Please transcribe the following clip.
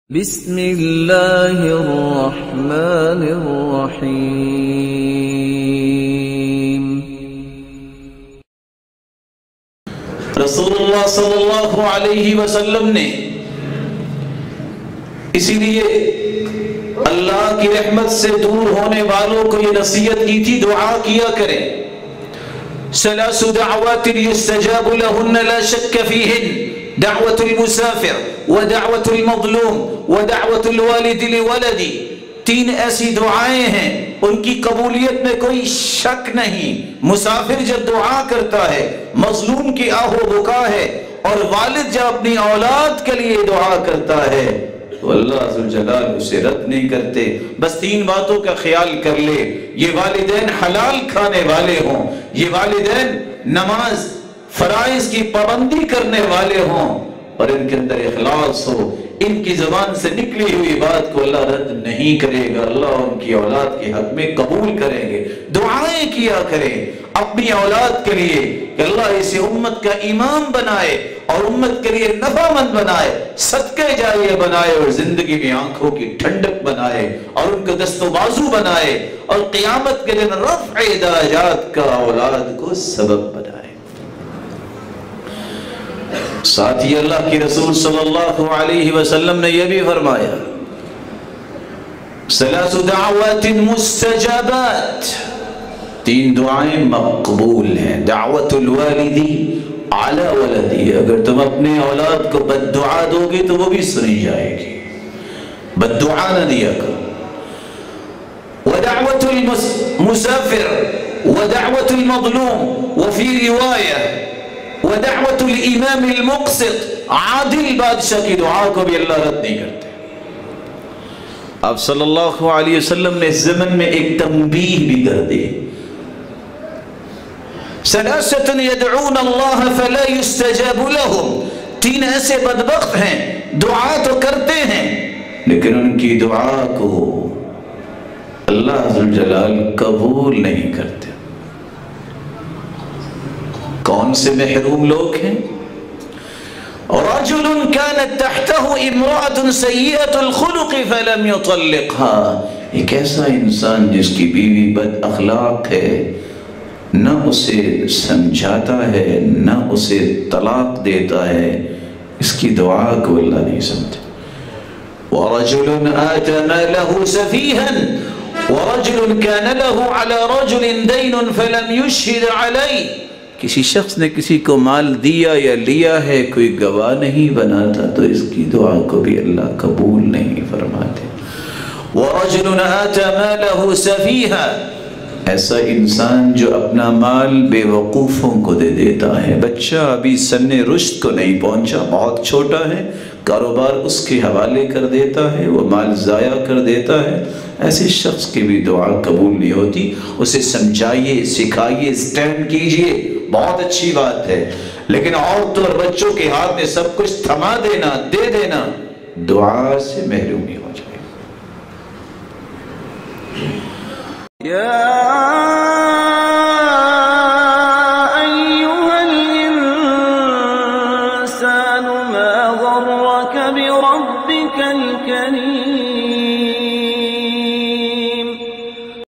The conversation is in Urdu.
بسم اللہ الرحمن الرحیم۔ رسول اللہ صلی اللہ علیہ وسلم نے اسی لیے اللہ کی رحمت سے دور ہونے والوں کو یہ نصیحت کی تھی، دعا کیا کریں۔ ثلاث دعوات يستجاب لهن لا شك فيهن، دعوة المسافر ودعوة المظلوم ودعوة الوالد لولدی۔ تین ایسی دعائیں ہیں ان کی قبولیت میں کوئی شک نہیں۔ مسافر جب دعا کرتا ہے، مظلوم کی آہ و بکا ہے، اور والد جب اپنی اولاد کے لیے دعا کرتا ہے تو اللہ ذوالجلال اسے رد نہیں کرتے۔ بس تین باتوں کا خیال کر لے، یہ والدین حلال کھانے والے ہوں، یہ والدین نماز فرائض کی پابندی کرنے والے ہوں، اور ان کے اندر اخلاص ہو، ان کی زبان سے نکلی ہوئی بات کو اللہ رد نہیں کرے گا، اللہ ان کی اولاد کے حق میں قبول کریں گے۔ دعائیں کیا کریں اپنی اولاد کے لیے کہ اللہ اسے امت کا امام بنائے اور امت کے لیے نفع مند بنائے، صدقہ جاریہ بنائے، اور زندگی میں آنکھوں کی ٹھنڈک بنائے، اور ان کو دست و بازو بنائے، اور قیامت کے دن رفع درجات کا اولاد کو سبب بنائے۔ ساتھ ہی اللہ کی رسول صلی اللہ علیہ وسلم نے یہ بھی فرمایا، ثلاث دعوات مستجابات، تین دعائیں مقبول ہیں۔ دعوت الوالدی علی ولدی، اگر تم اپنے اولاد کو بد دعا دو گے تو وہ بھی سنی جائے گی، بد دعا نہ دیا کرو۔ ودعوت المسافر ودعوت المظلوم، وفی روایہ ودعوت الامام المقسط، عادل بادشاہ کی دعا کو بھی اللہ رد نہیں کرتے۔ آپ صلی اللہ علیہ وسلم نے اس زمن میں ایک تنبیہ بھی کر دی، ثلاثۃ یدعون اللہ فلا یستجاب لهم، تین ایسے بدبخت ہیں دعا تو کرتے ہیں لیکن ان کی دعا کو اللہ ذوالجلال قبول نہیں کرتے۔ کون سے محروم لوگ ہیں؟ رجل كانت تحته امرأة سيئة الخلق فلم يطلقها، ایک ایسا انسان جس کی بیوی بد اخلاق ہے، نہ اسے سمجھاتا ہے نہ اسے طلاق دیتا ہے، اس کی دعا کو اللہ نہیں سمجھتا۔ ورجل آتى ماله سفيها، ورجل كان له على رجل دين فلم يشهد عليه، کسی شخص نے کسی کو مال دیا یا لیا ہے، کوئی گواہ نہیں بناتا، تو اس کی دعا کو بھی اللہ قبول نہیں فرماتے۔ وَرَجُلٌ آتَى مَالَهُ سَفِيهًا، ایسا انسان جو اپنا مال بے وقوفوں کو دے دیتا ہے، بچہ ابھی سن رشد کو نہیں پہنچا، بہت چھوٹا ہے، کاروبار اس کے حوالے کر دیتا ہے، وہ مال ضائع کر دیتا ہے، ایسے شخص کی بھی دعا قبول نہیں ہوتی۔ اسے سمجھائیے، سکھائیے، سٹینڈ کیجئے، بہت اچھی بات ہے، لیکن عورتوں اور بچوں کے ہاتھ میں سب کچھ تھما دینا، دے دینا، دعا سے محرومی ہو جائے۔